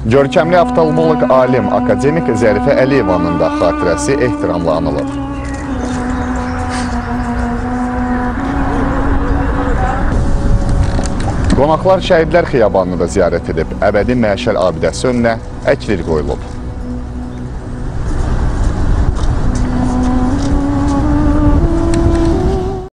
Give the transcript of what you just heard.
Görkəmli oftalmoloq alim akademik Zərifə Əliyevanın da xatirəsi ehtiramla anılır. Qonaqlar Şəhidlər Xiyabanını da ziyarət edib, əbədi məşəl abidəsi önünə əklir qoyulub.